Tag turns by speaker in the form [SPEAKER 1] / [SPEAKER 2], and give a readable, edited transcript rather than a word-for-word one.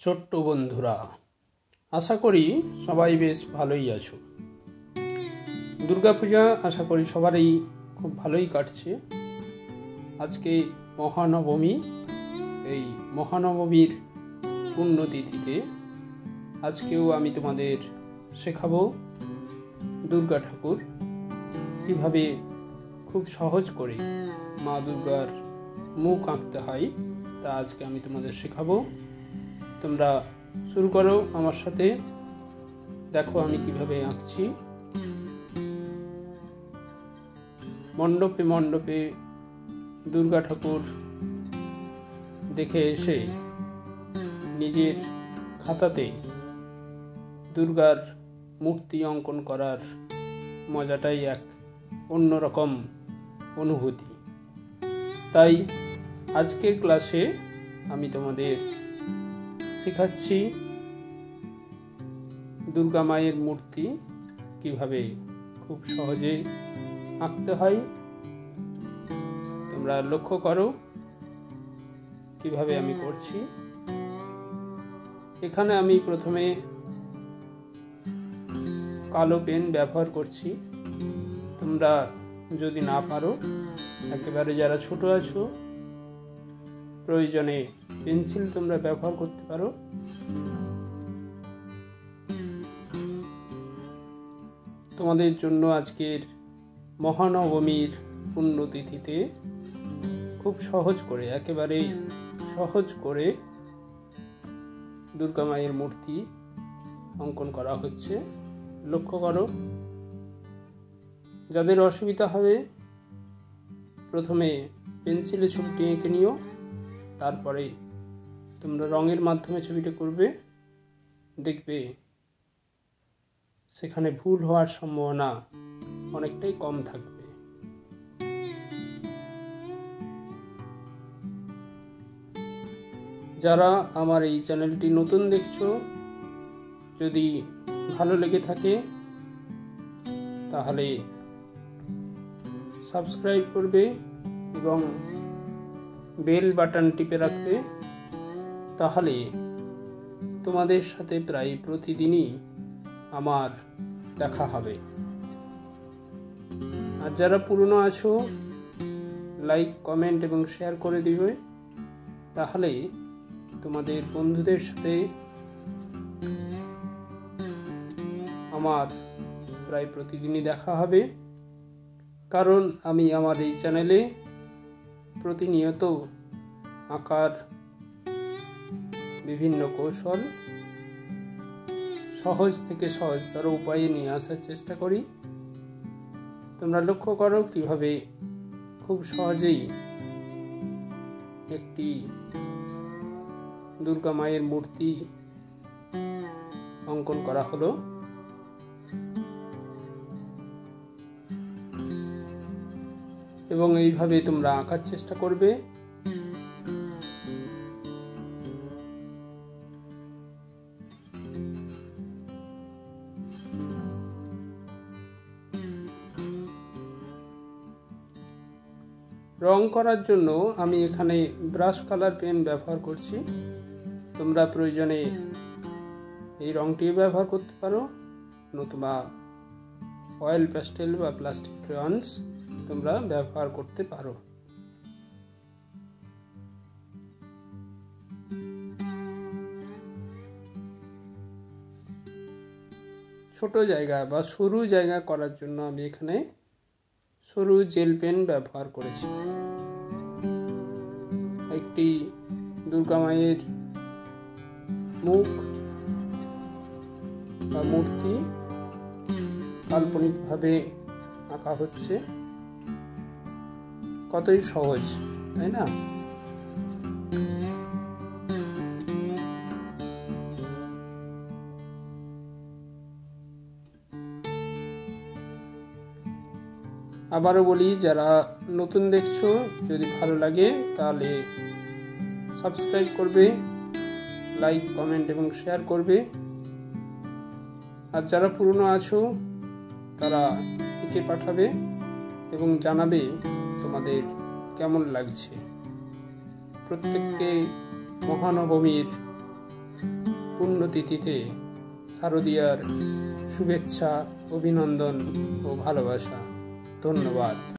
[SPEAKER 1] ছোট্ট বন্ধুরা, আশা করি সবাই বেশ ভালোই আছো। দুর্গাপূজা আশা করি সবারই খুব ভালোই কাটছে। আজকে মহানবমী। এই মহানবমীর পুণ্যতিথিতে আজকেও আমি তোমাদের শেখাবো দুর্গা ঠাকুর কীভাবে খুব সহজ করে মা দুর্গার মুখ আঁকতে হয়, তা আজকে আমি তোমাদের শেখাবো। তোমরা শুরু করো আমার সাথে। দেখো আমি কিভাবে আঁকছি। মণ্ডপে মণ্ডপে দুর্গা ঠাকুর দেখে এসে নিজের খাতাতে দুর্গার মূর্তি অঙ্কন করার মজাটাই এক অন্যরকম অনুভূতি। তাই আজকের ক্লাসে আমি তোমাদের শেখাচ্ছি দুর্গা মায়ের মূর্তি কিভাবে খুব সহজে আঁকতে হয়। তোমরা লক্ষ্য করো কিভাবে আমি করছি। এখানে আমি প্রথমে কালো পেন ব্যবহার করছি। তোমরা যদি না পারো, একেবারে যারা ছোট আছো, প্রয়োজনে পেন্সিল তোমরা ব্যবহার করতে পারো। তোমাদের জন্য আজকের মহানবমীর পুণ্যতিথিতে খুব সহজ করে, একেবারে সহজ করে দুর্গা মায়ের মূর্তি অঙ্কন করা হচ্ছে। লক্ষ্য করো। যাদের অসুবিধা হবে প্রথমে পেন্সিলে ছবিটি এঁকে নিও, তারপরে তোমরা রঙের মাধ্যমে ছবিটা করবে। দেখবে সেখানে ভুল হওয়ার সম্ভাবনা অনেকটাই কম থাকবে। যারা আমার এই চ্যানেলটি নতুন দেখছো, যদি ভালো লেগে থাকে তাহলে সাবস্ক্রাইব করবে এবং বেল বাটন টিপে রাখবে। তাহলে তোমাদের সাথে প্রায় প্রতিদিনই আমার দেখা হবে। আর যারা পুরনো আছো, লাইক, কমেন্ট এবং শেয়ার করে দিবে। তাহলে তোমাদের বন্ধুদের সাথে আমার প্রায় প্রতিদিনই দেখা হবে। কারণ আমি আমার এই চ্যানেলে প্রতিনিয়ত আঁকার বিভিন্ন কৌশল সহজ থেকে সহজতর উপায়ে নিয়ে আসার চেষ্টা করি। তোমরা লক্ষ্য করো কিভাবে খুব সহজেই একটি দুর্গা মায়ের মূর্তি অঙ্কন করা হলো। এবং এইভাবে তোমরা আঁকার চেষ্টা করবে। রং করার জন্য আমি এখানে ব্রাশ কালার পেন ব্যবহার করছি। তোমরা প্রয়োজনে এই রংটি ব্যবহার করতে পারো, নতুবা অয়েল প্যাস্টেল বা প্লাস্টিক ক্রেয়নস তোমরা ব্যবহার করতে পারো। ছোট জায়গা বা সরু জায়গা করার জন্য আমি এখানে সরু জেল পেন ব্যবহার করেছি। একটি দুর্গা মায়ের মুখ বা মূর্তি কাল্পনিকভাবে আঁকা হচ্ছে। কতই সহজ, তাই না? আবারও বলি, যারা নতুন দেখছো, যদি ভালো লাগে তাহলে সাবস্ক্রাইব করবে, লাইক, কমেন্ট এবং শেয়ার করবে। আর যারা পুরনো আছো তারা লিখে পাঠাবে এবং জানাবে তোমাদের কেমন লাগছে। প্রত্যেককে মহানবমীর পুণ্যতিথিতে শারদীয়ার শুভেচ্ছা, অভিনন্দন ও ভালোবাসা। ধন্যবাদ।